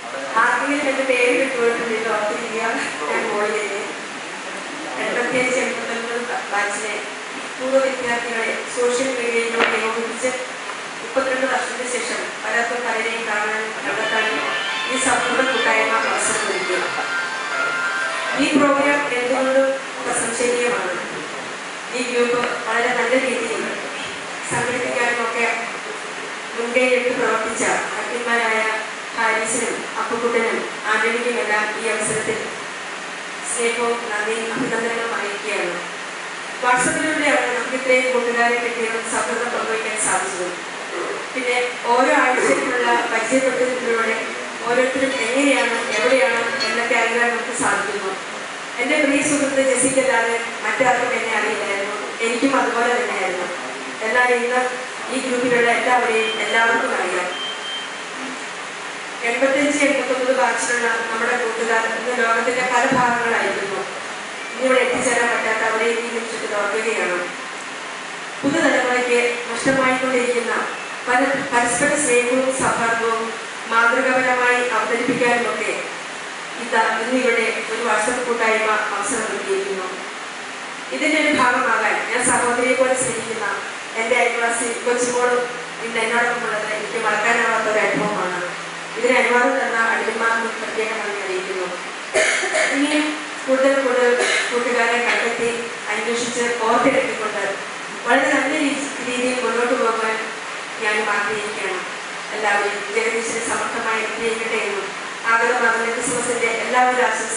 ആർക്കെങ്കിലും എൻ്റെ പേര് കിട്ടുപോയിട്ടുണ്ടെങ്കിൽ ഓർത്തിരിക്കുക, ഞാൻ മോളിലേക്ക് 85-89 ബാച്ചിലെ പൂർവ്വ വിദ്യാർത്ഥികളെ സോഷ്യൽ മീഡിയയിലൂടെ ഏകോപിപ്പിച്ച് 32 വർഷത്തിന് ശേഷം പലർക്കും പലരെയും കാണാനും കണ്ടെത്താനും ഈ സൗഹൃദ കൂട്ടായ്മ അവസരം ഒരുക്കുക. ഈ പ്രോഗ്രാം എന്തുകൊണ്ടും പ്രശംസനീയമാണ്. ഈ ഗ്രൂപ്പ് വളരെ നല്ല രീതിയിൽ സംഘടിപ്പിക്കാനും ഒക്കെ മുൻകൈയെടുത്ത് പ്രവർത്തിച്ച അധ്യന്മാരായ ഹാരിസിനും അപ്പുക്കുട്ടനും ആന്റണിക്കുമെല്ലാം ഈ അവസരത്തിൽ സ്നേഹവും നന്ദിയും അഭിനന്ദനങ്ങളും അറിയിക്കുകയാണ്. വാട്സപ്പിലൂടെയാണ് നമുക്ക് ഇത്രയും കൂട്ടുകാരെ കിട്ടിയതും സൗഹൃദം പങ്കുവയ്ക്കാൻ സാധിച്ചതും. പിന്നെ ഓരോ ആഴ്ചയിലുള്ള പരിചയപ്പെടുത്തുന്നതിലൂടെ ഓരോരുത്തരും എങ്ങനെയാണ്, എവിടെയാണ് എന്നൊക്കെ അറിയാൻ നമുക്ക് സാധിക്കുന്നു. എൻ്റെ പ്രിയ സുഹൃത്ത് ജെസിക്കല്ലാതെ മറ്റാർക്കും എന്നെ അറിയില്ലായിരുന്നു. എനിക്കും അതുപോലെ തന്നെയായിരുന്നു. എന്നാൽ ഇന്ന് ഈ ഗ്രൂപ്പിലുള്ള എല്ലാവർക്കും അറിയാം. 85-89 ബാച്ചിലുള്ള നമ്മുടെ കൂട്ടുകാർ ഇന്ന് ലോകത്തിന്റെ പല ഭാഗങ്ങളായിരുന്നു. ഇന്നിവിടെ എത്തിച്ചേരാൻ പറ്റാത്ത അവരെ ഈ നിമിഷത്തിൽ ഓർക്കുകയാണ്. പുതുതലമുറയ്ക്ക് നഷ്ടമായിക്കൊണ്ടിരിക്കുന്ന പരസ്പര സ്നേഹവും സൗഹാർദ്ദവും മാതൃകാപരമായി അവതരിപ്പിക്കാനുമൊക്കെ ഇന്നിവിടെ ഒരു വാട്സപ്പ് കൂട്ടായ്മ അവസരം നൽകിയിരിക്കുന്നു. ഇതിൻ്റെ ഒരു ഭാഗമാകാൻ ഞാൻ സഹോദരിയെ പോലെ സ്നേഹിക്കുന്ന എൻ്റെ അയൽവാസി കൊച്ചുമോളും ഇന്ന് എന്നോടൊപ്പമുള്ളത് എനിക്ക് മറക്കാനാവാത്ത ഒരു അനുഭവമാണ്. ഇതിന് അനുവാദം തന്ന അടിമാർക്കും പ്രത്യേക നന്ദി അറിയിക്കുന്നു. ഇനിയും കൂടുതൽ കൂട്ടുകാരെ കണ്ടെത്തി അന്വേഷിച്ച് ഓർത്തെടുത്തിക്കൊണ്ട് വളരെ നല്ല രീതിയിൽ മുന്നോട്ട് പോകാൻ ഞാൻ ആഗ്രഹിക്കുകയാണ്. എല്ലാവരും ജഗദീശന് സമർത്ഥമായി അനുഗ്രഹിക്കട്ടെ എന്നും ആഗതമാകുന്ന ക്രിസ്മസിന്റെ എല്ലാവരും ആശംസ